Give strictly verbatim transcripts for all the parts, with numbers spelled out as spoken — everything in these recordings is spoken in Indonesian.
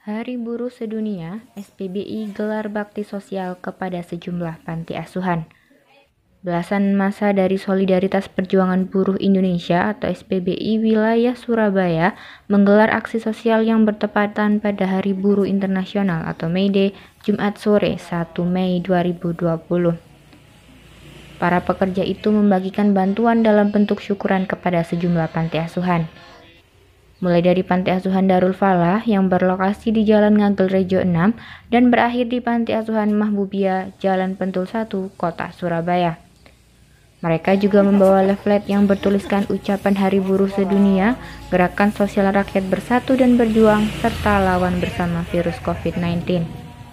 Hari Buruh Sedunia, S P B I gelar bakti sosial kepada sejumlah panti asuhan. Belasan massa dari Solidaritas Perjuangan Buruh Indonesia atau S P B I wilayah Surabaya menggelar aksi sosial yang bertepatan pada Hari Buruh Internasional atau May Day, Jumat sore satu Mei dua ribu dua puluh. Para pekerja itu membagikan bantuan dalam bentuk syukuran kepada sejumlah panti asuhan. Mulai dari Panti Asuhan Darul Falah yang berlokasi di Jalan Ngagel Rejo enam dan berakhir di Panti Asuhan Mahbubiyah, Jalan Pentul satu, Kota Surabaya. Mereka juga membawa leaflet yang bertuliskan ucapan Hari Buruh Sedunia, Gerakan Sosial Rakyat Bersatu dan Berjuang, serta lawan bersama virus covid sembilan belas.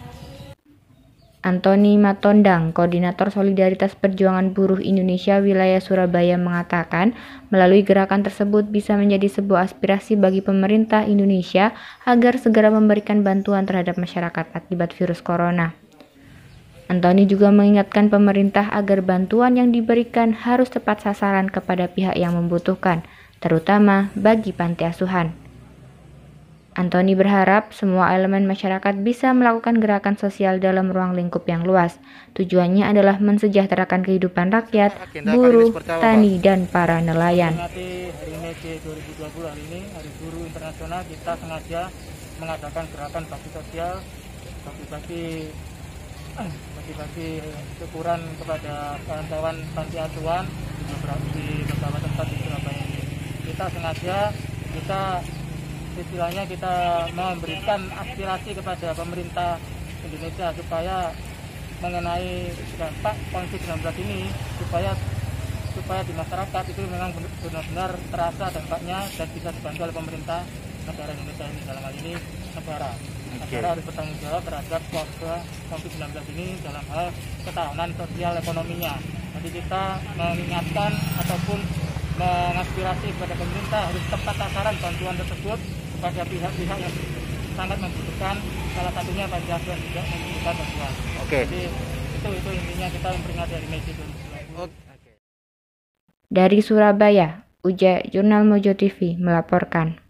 Antoni Matondang, Koordinator Solidaritas Perjuangan Buruh Indonesia wilayah Surabaya mengatakan, melalui gerakan tersebut bisa menjadi sebuah aspirasi bagi pemerintah Indonesia agar segera memberikan bantuan terhadap masyarakat akibat virus corona. Antoni juga mengingatkan pemerintah agar bantuan yang diberikan harus tepat sasaran kepada pihak yang membutuhkan, terutama bagi panti asuhan. Antoni berharap semua elemen masyarakat bisa melakukan gerakan sosial dalam ruang lingkup yang luas. Tujuannya adalah mensejahterakan kehidupan rakyat, buruh, tani, dan para nelayan. Hari May dua ribu dua puluh hari ini, Hari Buruh Internasional, kita sengaja mengadakan gerakan bakti sosial, bagi-bagi bagi-bagi syukuran kepada kawan-kawan panti asuhan di beberapa tempat di Surabaya ini. Kita sengaja, kita istilahnya kita memberikan aspirasi kepada pemerintah Indonesia supaya mengenai dampak covid sembilan belas ini, supaya supaya di masyarakat itu memang benar-benar terasa dampaknya dan bisa dibantu oleh pemerintah negara Indonesia ini. Dalam hal ini negara negara harus bertanggung jawab terhadap covid sembilan belas ini dalam hal ketahanan sosial ekonominya. Jadi kita mengingatkan ataupun mengaspirasi kepada pemerintah harus tepat sasaran bantuan tersebut kepada pihak-pihak yang sangat membutuhkan, salah satunya panti asuhan juga membutuhkan bantuan. Oke. Jadi itu itu intinya kita memperingati Hari May dua ribu dua puluh. Dari Surabaya, Uja, Jurnal Mojo T V melaporkan.